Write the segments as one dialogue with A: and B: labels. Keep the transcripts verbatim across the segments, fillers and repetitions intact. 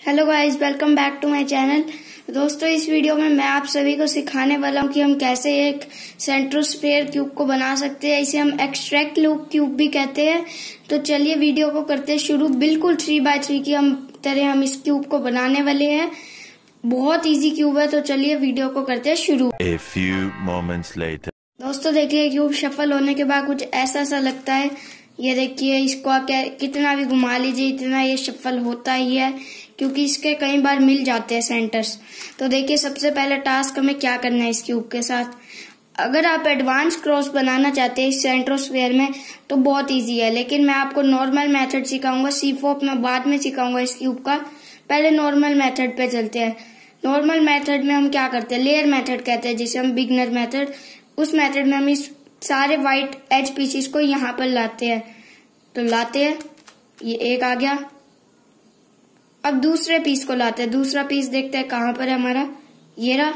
A: Hello guys, welcome back to my channel. दोस्तों, इस video में मैं आप सभी को सिखाने वाला हूं कि हम कैसे एक सेंट्रोस्फेयर क्यूब को बना सकते हैं। इसे हम एक्सट्रैक्ट लूप क्यूब भी कहते हैं। तो चलिए वीडियो को करते हैं शुरू। बिल्कुल थ्री बाय थ्री की हम तरह हम इस क्यूब को बनाने वाले हैं। बहुत इजी क्यूब है, तो चलिए वीडियो को करते हैं शुरू।
B: A few moments later.
A: दोस्तों देखिए, क्यूब शफल होने के बाद कुछ ऐसा सा लगता है। ये देखिए, इसको क्या कितना भी घुमा लीजिए इतना ये शफल होता ही है, क्योंकि इसके कई बार मिल जाते हैं सेंटर्स। तो देखिए, सबसे पहला टास्क हमें क्या करना है इस क्यूब के साथ। अगर आप एडवांस क्रॉस बनाना चाहते हैं इस सेंट्रोस्फेयर में तो बहुत इजी है, लेकिन मैं आपको नॉर्मल मेथड सिखाऊंगा। सीफोप मैं बाद में सिखाऊंगा इस क्यूब का। पहले नॉर्मल मेथड पे चलते हैं। नॉर्मल मेथड में हम क्या करते हैं, लेयर मेथड कहते हैं जिसे हम, बिगनर मेथड। उस मेथड में हम इस सारे व्हाइट एज पीसेस को यहाँ पर लाते हैं। तो लाते हैं, ये एक आ गया। अब दूसरे पीस को लाते हैं। दूसरा पीस देखते हैं कहां पर है हमारा, ये रहा।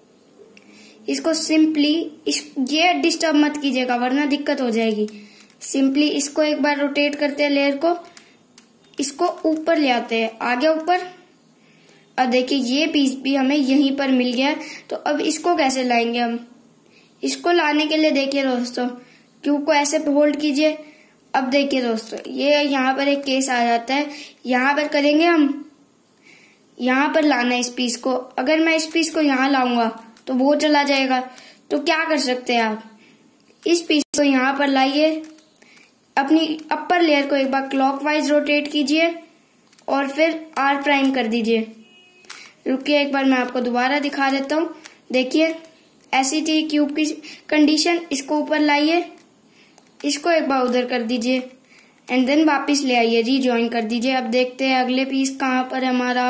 A: इसको सिंपली इस ये डिस्टर्ब मत कीजिएगा वरना दिक्कत हो जाएगी। सिंपली इसको एक बार रोटेट करते हैं, लेयर को, इसको ऊपर ले आते हैं, आगे ऊपर। अब देखिए, ये पीस भी हमें यहीं पर मिल गया। तो अब इसको कैसे लाएंगे हम। इसको लाने के लिए देखिए दोस्तों, क्यूब को ऐसे होल्ड कीजिए। अब देखिए दोस्तों, ये यहाँ पर एक केस आ जाता है। यहाँ पर करेंगे हम, यहाँ पर लाना है इस पीस को। अगर मैं इस पीस को यहाँ लाऊंगा तो वो चला जाएगा। तो क्या कर सकते हैं आप, इस पीस को यहाँ पर लाइए, अपनी अपर लेयर को एक बार क्लॉकवाइज रोटेट कीजिए और फिर आर प्राइम कर दीजिए। रुकिए, एक बार मैं आपको दोबारा दिखा देता हूँ। देखिए, ऐसी थी क्यूब की कंडीशन। इसको ऊपर लाइए, इसको एक बार उधर कर दीजिए एंड देन वापस ले आइए, रीजॉइन कर दीजिए। अब देखते हैं अगले पीस कहाँ पर है हमारा,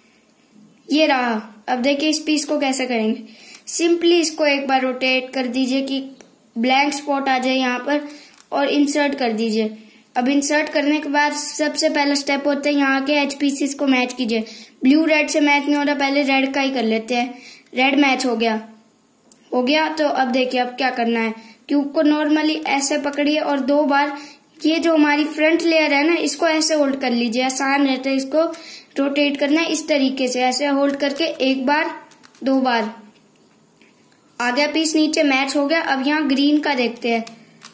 A: ये रहा। अब देखिए, इस पीस को कैसे करेंगे। सिंपली इसको एक बार रोटेट कर दीजिए कि ब्लैंक स्पॉट आ जाए यहाँ पर, और इंसर्ट कर दीजिए। अब इंसर्ट करने के बाद सबसे पहला स्टेप होता है यहाँ के एच पीसेस को मैच कीजिए। ब्लू रेड से मैच नहीं हो रहा, पहले रेड का ही कर लेते हैं। रेड मैच हो गया हो गया तो अब देखिए, अब क्या करना है। क्यूब को नॉर्मली ऐसे पकड़िए और दो बार ये जो हमारी फ्रंट लेयर है ना, इसको ऐसे होल्ड कर लीजिए। आसान रहता है इसको रोटेट करना है इस तरीके से, ऐसे होल्ड करके एक बार दो बार। आ गया पीस, नीचे मैच हो गया। अब यहाँ ग्रीन का देखते हैं।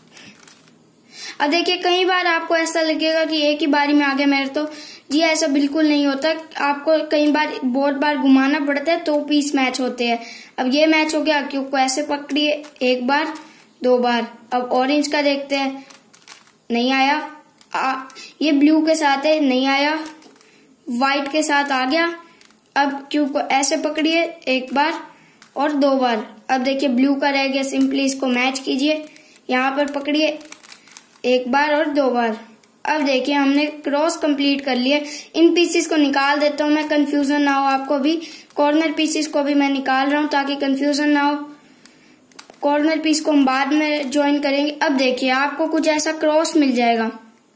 A: अब देखिए, कई बार आपको ऐसा लगेगा कि एक ही बारी में आ गया मेरे तो। जी ऐसा बिल्कुल नहीं होता, आपको कई बार बहुत बार घुमाना पड़ता है तो पीस मैच होते हैं। अब ये मैच हो गया, क्यूब को ऐसे पकड़िए, एक बार दो बार। अब ऑरेंज का देखते हैं, नहीं आया। आ, ये ब्लू के साथ है, नहीं आया। व्हाइट के साथ आ गया। अब क्यूब को ऐसे पकड़िए, एक बार और दो बार। अब देखिए, ब्लू का रह गया, सिंपली इसको मैच कीजिए, यहाँ पर पकड़िए, एक बार और दो बार। अब देखिए, हमने क्रॉस कंप्लीट कर लिया। इन पीसेस को निकाल देता हूं मैं, कंफ्यूजन ना हो आपको भी। कॉर्नर पीसेस को भी मैं निकाल रहा हूं ताकि कंफ्यूजन ना हो। कॉर्नर पीस को हम बाद में ज्वाइन करेंगे। अब देखिए, आपको कुछ ऐसा क्रॉस मिल जाएगा,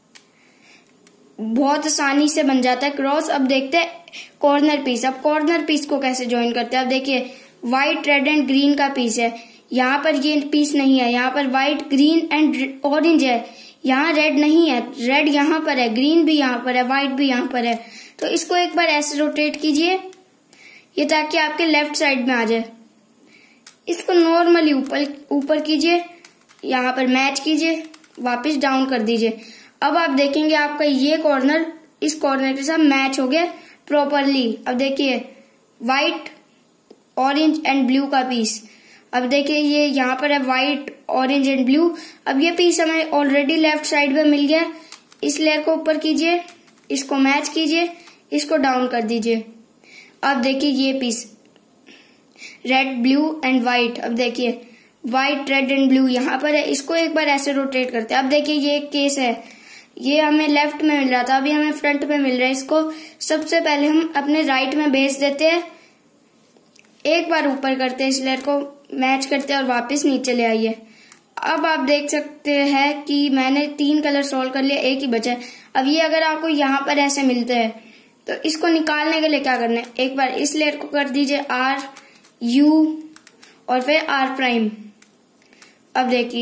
A: बहुत आसानी से बन जाता है क्रॉस। अब देखते हैं कॉर्नर पीस। अब कॉर्नर पीस को कैसे ज्वाइन करते हैं। अब देखिए, व्हाइट रेड एंड ग्रीन का पीस है, यहाँ पर ये पीस नहीं है। यहाँ पर व्हाइट ग्रीन एंड ऑरेंज है, यहाँ रेड नहीं है। रेड यहाँ पर है, ग्रीन भी यहाँ पर है, व्हाइट भी यहाँ पर है। तो इसको एक बार ऐसे रोटेट कीजिए, ये ताकि आपके लेफ्ट साइड में आ जाए। इसको नॉर्मली ऊपर ऊपर कीजिए, यहाँ पर मैच कीजिए, वापस डाउन कर दीजिए। अब आप देखेंगे आपका ये कॉर्नर इस कॉर्नर के साथ मैच हो गया प्रॉपरली। अब देखिए, व्हाइट ऑरेंज एंड ब्लू का पीस। अब देखिए, ये यहाँ पर है व्हाइट ऑरेंज एंड ब्लू। अब ये पीस हमें ऑलरेडी लेफ्ट साइड में मिल गया। इस लेयर को ऊपर कीजिए, इसको मैच कीजिए, इसको डाउन कर दीजिए। अब देखिए, ये piece red blue and white. अब देखिए, व्हाइट रेड एंड ब्लू यहाँ पर है, इसको एक बार ऐसे रोटेट करते हैं। अब देखिए, ये एक केस है, ये हमें लेफ्ट में मिल रहा था, अभी हमें फ्रंट में मिल रहा है। इसको सबसे पहले हम अपने राइट में भेज देते हैं, एक बार ऊपर करते हैं, इस लेयर को मैच करते हैं और वापस नीचे ले आइए। अब आप देख सकते हैं कि मैंने तीन कलर सॉल्व कर लिया, एक ही बचा है। अब ये अगर आपको यहाँ पर ऐसे मिलते हैं तो इसको निकालने के लिए क्या करना है, एक बार इस लेयर को कर दीजिए आर यू और फिर आर प्राइम। अब देखिए,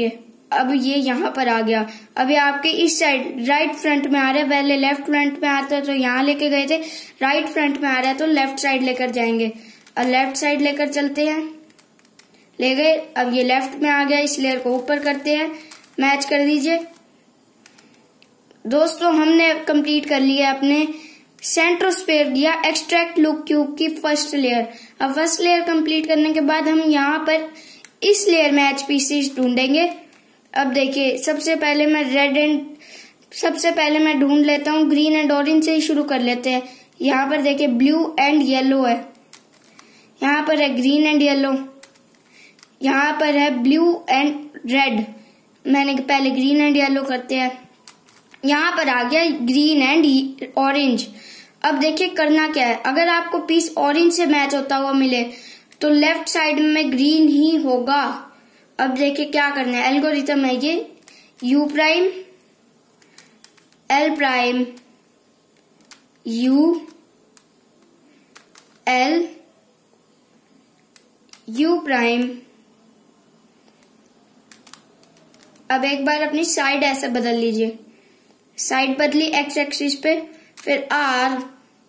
A: अब ये यहाँ पर आ गया। अब ये आपके इस साइड राइट फ्रंट में आ रहा है, पहले लेफ्ट फ्रंट में आता है तो यहाँ लेके गए थे, राइट फ्रंट में आ रहा है तो लेफ्ट साइड लेकर जाएंगे। अब लेफ्ट साइड लेकर चलते हैं, ले गए। अब ये लेफ्ट में आ गया, इस लेयर को ऊपर करते हैं, मैच कर दीजिए। दोस्तों हमने कंप्लीट कर लिया अपने सेंट्रोस्फेयर या एक्सट्रैक्ट लुक क्यूब की फर्स्ट लेयर। अब फर्स्ट लेयर कंप्लीट करने के बाद हम यहाँ पर इस लेयर में एच पी सी ढूंढेंगे। अब देखिए सबसे पहले मैं रेड एंड सबसे पहले मैं ढूंढ लेता हूँ, ग्रीन एंड ऑरेंज से ही शुरू कर लेते हैं। यहाँ पर देखिए ब्लू एंड येलो है, यहाँ पर है ग्रीन एंड येलो, यहाँ पर है ब्लू एंड रेड। मैंने पहले ग्रीन एंड येलो करते हैं, यहाँ पर आ गया ग्रीन एंड ऑरेंज। अब देखिए करना क्या है, अगर आपको पीस ऑरेंज से मैच होता हुआ मिले तो लेफ्ट साइड में ग्रीन ही होगा। अब देखिए क्या करना है, एल्गोरिथम है ये, U prime L prime U L U prime. अब एक बार अपनी साइड ऐसे बदल लीजिए, साइड बदली एक्स एक्सिस पे, फिर R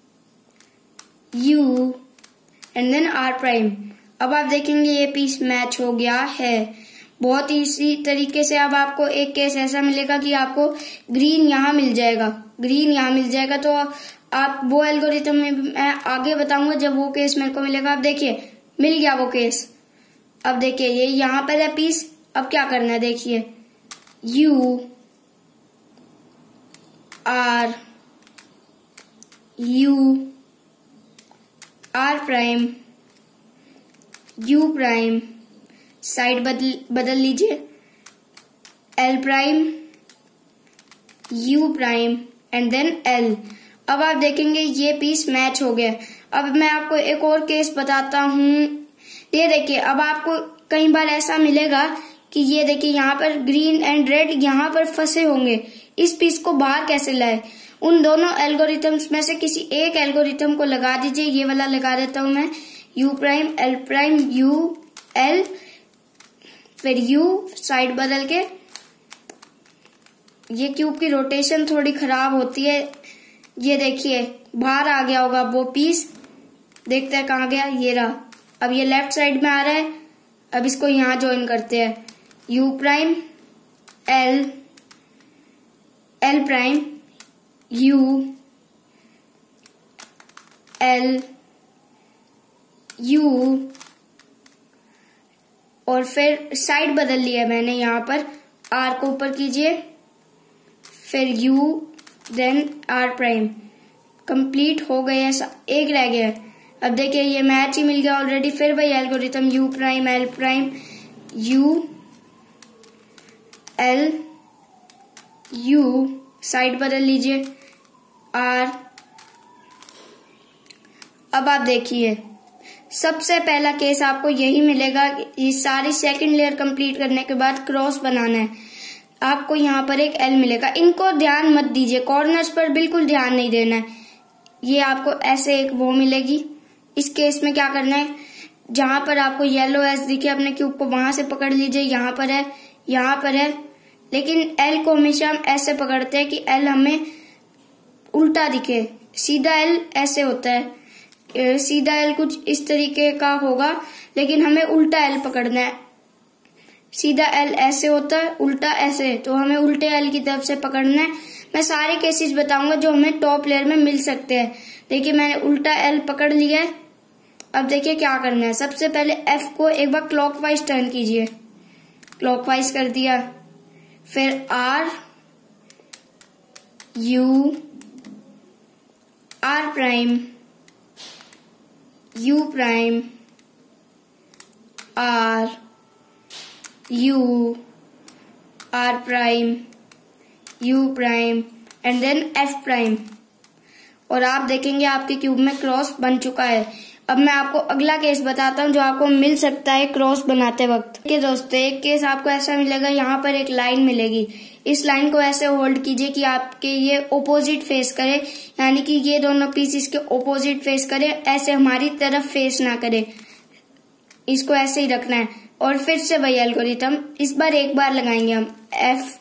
A: U and then R prime. अब आप देखेंगे ये पीस मैच हो गया है। बहुत ही इसी तरीके से अब आपको एक केस ऐसा मिलेगा कि आपको ग्रीन यहाँ मिल जाएगा, ग्रीन यहाँ मिल जाएगा। तो आप वो एल्गोरिथम में मैं आगे बताऊंगा जब वो केस मेरे को मिलेगा। अब देखिए मिल गया वो केस। अब देखिए ये यहाँ पर है पीस, अब क्या करना है देखिए, U R U R prime U prime, side बदल बदल लीजिए, L prime U prime and then L. अब आप देखेंगे ये पीस मैच हो गया। अब मैं आपको एक और केस बताता हूँ। ये देखिए अब आपको कई बार ऐसा मिलेगा कि ये देखिए यहाँ पर ग्रीन एंड रेड यहाँ पर फंसे होंगे, इस पीस को बाहर कैसे लाए। उन दोनों एल्गोरिथम्स में से किसी एक एल्गोरिथम को लगा दीजिए। ये वाला लगा देता हूं मैं, U prime L prime U L, फिर यू साइड बदल के। ये क्यूब की रोटेशन थोड़ी खराब होती है। ये देखिए बाहर आ गया होगा वो पीस, देखते हैं कहाँ गया, ये रहा। अब ये लेफ्ट साइड में आ रहा है, अब इसको यहां ज्वाइन करते हैं, U prime L L prime U L U, और फिर साइड बदल लिया मैंने, यहाँ पर आर को ऊपर कीजिए, फिर U then R prime. Complete हो गया, एक रह गया। अब देखिए ये मैच ही मिल गया ऑलरेडी। फिर वही algorithm, U prime L prime U L U, side बदल लीजिए, आर। अब आप देखिए सबसे पहला केस आपको यही मिलेगा। ये सारी सेकंड लेयर कंप्लीट करने के बाद क्रॉस बनाना है, आपको यहाँ पर एक एल मिलेगा। इनको ध्यान मत दीजिए, कॉर्नर्स पर बिल्कुल ध्यान नहीं देना है। ये आपको ऐसे एक वो मिलेगी। इस केस में क्या करना है, जहां पर आपको येलो एस दिखे अपने क्यूब को वहां से पकड़ लीजिए। यहाँ पर है, यहाँ पर है, लेकिन एल को हमेशा हम ऐसे पकड़ते हैं कि एल हमें उल्टा दिखे। सीधा एल ऐसे होता है, सीधा एल कुछ इस तरीके का होगा, लेकिन हमें उल्टा एल पकड़ना है। सीधा एल ऐसे होता है, उल्टा ऐसे, तो हमें उल्टे एल की तरफ से पकड़ना है। मैं सारे केसेस बताऊंगा जो हमें टॉप लेयर में मिल सकते हैं। देखिए मैंने उल्टा एल पकड़ लिया है। अब देखिए क्या करना है, सबसे पहले एफ को एक बार क्लॉकवाइज टर्न कीजिए, क्लॉकवाइज कर दिया, फिर R U R prime U prime R U R prime U prime and then F prime. और आप देखेंगे आपके क्यूब में क्रॉस बन चुका है। अब मैं आपको अगला केस बताता हूँ जो आपको मिल सकता है क्रॉस बनाते वक्त। कि दोस्तों एक केस आपको ऐसा मिलेगा, यहाँ पर एक लाइन मिलेगी। इस लाइन को ऐसे होल्ड कीजिए कि आपके ये ओपोजिट फेस करे, यानी कि ये दोनों पीस इसके ओपोजिट फेस करे, ऐसे हमारी तरफ फेस ना करे। इसको ऐसे ही रखना है। और फिर से वही एल्गोरिथम, इस बार एक बार लगाएंगे हम, F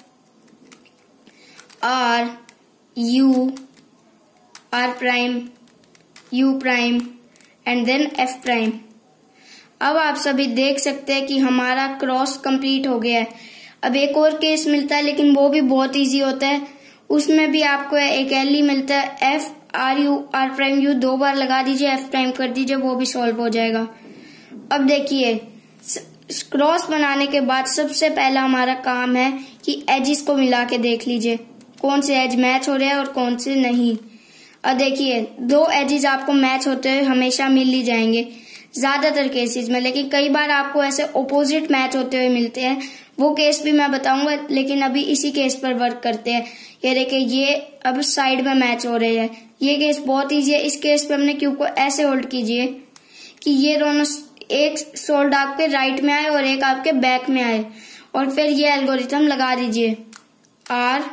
A: R U R prime U prime and then F prime. अब आप सभी देख सकते हैं कि हमारा क्रॉस कंप्लीट हो गया है। अब एक और केस मिलता है, लेकिन वो भी बहुत इजी होता है। उसमें भी आपको एक एल ई मिलता है, F R U R prime U दो बार लगा दीजिए, एफ प्राइम कर दीजिए, वो भी सॉल्व हो जाएगा। अब देखिए, क्रॉस बनाने के बाद सबसे पहला हमारा काम है कि एजिस को मिला के देख लीजिए कौन से एज मैच हो रहे हैं और कौन से नहीं। अब देखिए, दो एजिस आपको मैच होते हुए हमेशा मिल ही जाएंगे ज्यादातर केसेस में, लेकिन कई बार आपको ऐसे ओपोजिट मैच होते हुए मिलते हैं। वो केस भी मैं बताऊंगा, लेकिन अभी इसी केस पर वर्क करते हैं। ये देखिए, ये अब साइड में मैच हो रहे हैं। ये केस बहुत इजी है। इस केस पे हमने क्यूब को ऐसे होल्ड कीजिए कि ये दोनों, एक सोल्ड आपके राइट में आए और एक आपके बैक में आए, और फिर ये एल्गोरिथम लगा दीजिए, R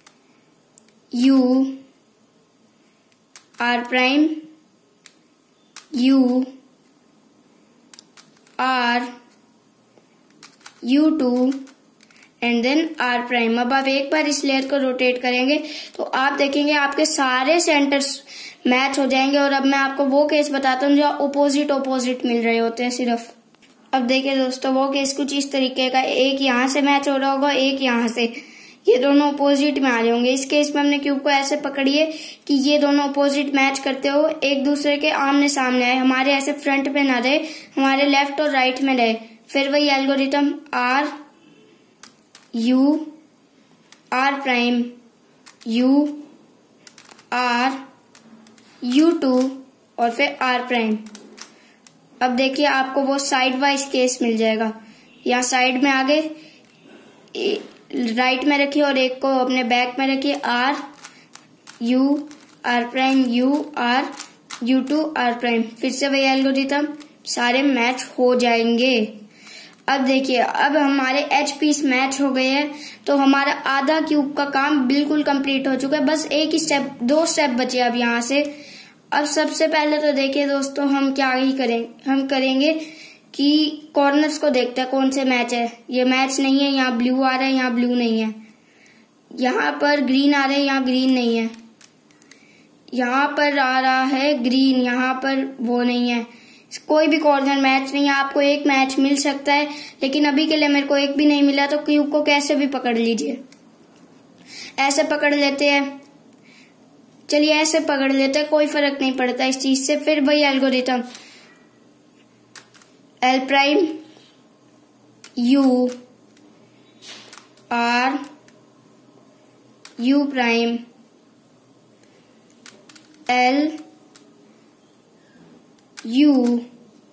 A: U R prime U R U two and then R prime. अब आप एक बार इस लेयर को रोटेट करेंगे तो आप देखेंगे आपके सारे सेंटर्स मैच हो जाएंगे। और अब मैं आपको वो केस बताता हूँ जो ओपोजिट ओपोजिट मिल रहे होते हैं सिर्फ। अब देखिए दोस्तों, वो केस कुछ इस तरीके का, एक यहाँ से मैच हो रहा होगा, एक यहाँ से, ये दोनों अपोजिट में आ रहे होंगे। इस केस में हमने क्यूब को ऐसे पकड़िए कि ये दोनों अपोजिट मैच करते हो, एक दूसरे के आमने सामने आए, हमारे ऐसे फ्रंट पे ना रहे, हमारे लेफ्ट और राइट में रहे। फिर वही algorithm, R U R prime U R U two और फिर आर प्राइम। अब देखिए, आपको वो साइड वाइज केस मिल जाएगा। यहाँ साइड में आगे राइट में रखिए और एक को अपने बैक में रखिए, R U R prime U R U two R prime. फिर से वही एल्गोरिथम, सारे मैच हो जाएंगे। अब देखिए, अब हमारे एच पीस मैच हो गए हैं, तो हमारा आधा क्यूब का काम बिल्कुल कंप्लीट हो चुका है। बस एक ही स्टेप, दो स्टेप बचे अब यहाँ से। अब सबसे पहले तो देखिए दोस्तों, हम क्या ही करें, हम करेंगे कि कॉर्नर्स को देखते हैं कौन से मैच है। ये मैच नहीं है, यहाँ ब्लू आ रहा है, यहाँ ब्लू नहीं है, यहाँ पर ग्रीन आ रहा है, यहाँ ग्रीन नहीं है, यहाँ पर आ रहा है ग्रीन, यहाँ पर वो नहीं है, कोई भी कॉर्नर मैच नहीं है। आपको एक मैच मिल सकता है, लेकिन अभी के लिए मेरे को एक भी नहीं मिला, तो क्यूब को कैसे भी पकड़ लीजिए। ऐसे पकड़ लेते हैं, चलिए ऐसे पकड़ लेते हैं, कोई फर्क नहीं पड़ता इस चीज से। फिर वही algorithm, L prime U R U prime L U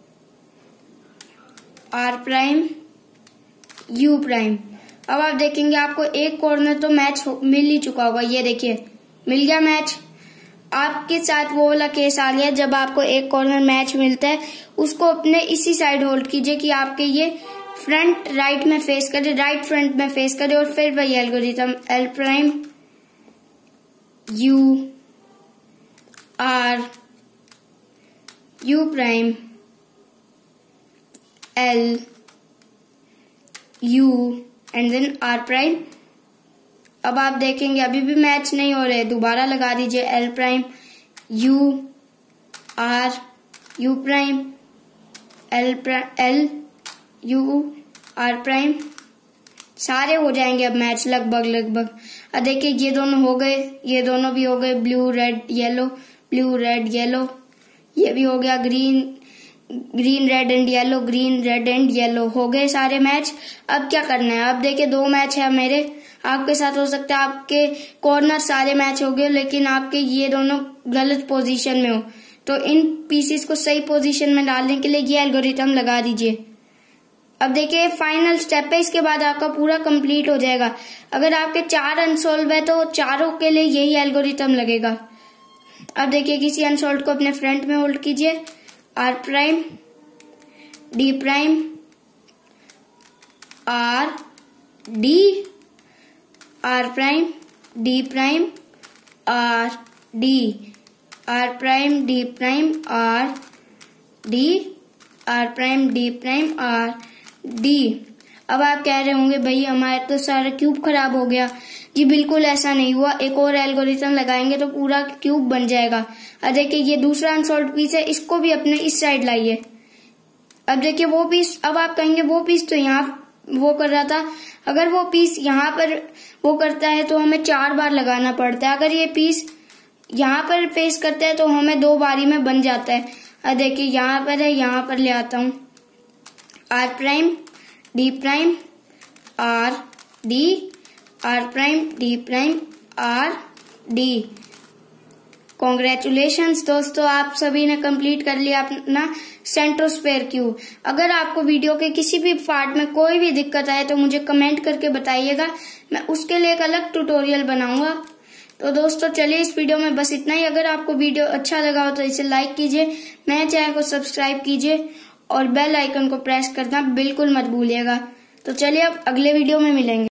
A: R prime U prime. अब आप देखेंगे आपको एक कॉर्नर तो मैच मिल ही चुका होगा। ये देखिए, मिल गया मैच। आपके साथ वो वाला केस आ गया जब आपको एक कॉर्नर मैच मिलता है, उसको अपने इसी साइड होल्ड कीजिए कि आपके ये फ्रंट राइट में फेस करे, राइट फ्रंट में फेस करे, और फिर वही algorithm, L prime U R U prime L U and then R prime. अब आप देखेंगे अभी भी मैच नहीं हो रहे, दोबारा लगा दीजिए, L prime U R U prime L L U R prime. सारे हो जाएंगे अब मैच लगभग लगभग। अब देखिए, ये दोनों हो गए, ये दोनों भी हो गए, blue red yellow, blue red yellow, ये भी हो गया, green green red and yellow, green red and yellow, हो गए सारे मैच। अब क्या करना है, अब देखिए दो मैच है मेरे, आपके साथ हो सकता है आपके कॉर्नर सारे मैच हो गए, लेकिन आपके ये दोनों गलत पोजीशन में हो, तो इन पीसेस को सही पोजीशन में डालने के लिए ये एल्गोरिथम लगा दीजिए। अब देखिए, फाइनल स्टेप है, इसके बाद आपका पूरा कंप्लीट हो जाएगा। अगर आपके चार अनसोल्व है तो चारों के लिए यही एल्गोरिथम लगेगा। अब देखिए, किसी अनसोल्व को अपने फ्रंट में होल्ड कीजिए, R prime D prime R D R prime D prime R D R prime D prime R D R prime D prime R D. अब आप कह रहे होंगे भाई हमारा तो सारा क्यूब खराब हो गया। जी बिल्कुल ऐसा नहीं हुआ, एक और एल्गोरिथम लगाएंगे तो पूरा क्यूब बन जाएगा। अब देखिए ये दूसरा अनसॉल्व्ड पीस है, इसको भी अपने इस साइड लाइए। अब देखिए वो पीस, अब आप कहेंगे वो पीस तो यहाँ वो कर रहा था, अगर वो पीस यहाँ पर वो करता है तो हमें चार बार लगाना पड़ता है, अगर ये पीस यहाँ पर फेस करता है तो हमें दो बारी में बन जाता है। अब देखिए यहाँ पर है, यहाँ पर ले आता हूँ R prime D prime R D, R prime D prime R D. Congratulations दोस्तों, आप सभी ने कंप्लीट कर लिया अपना सेंट्रोस्फेयर क्यूब। अगर आपको वीडियो के किसी भी पार्ट में कोई भी दिक्कत आए तो मुझे कमेंट करके बताइएगा, मैं उसके लिए एक अलग ट्यूटोरियल बनाऊंगा। तो दोस्तों चलिए इस वीडियो में बस इतना ही। अगर आपको वीडियो अच्छा लगा हो तो इसे लाइक कीजिए, मेरे चैनल को सब्सक्राइब कीजिए और बेल आइकन को प्रेस करना बिल्कुल मत भूलिएगा। तो चलिए अब अगले वीडियो में मिलेंगे।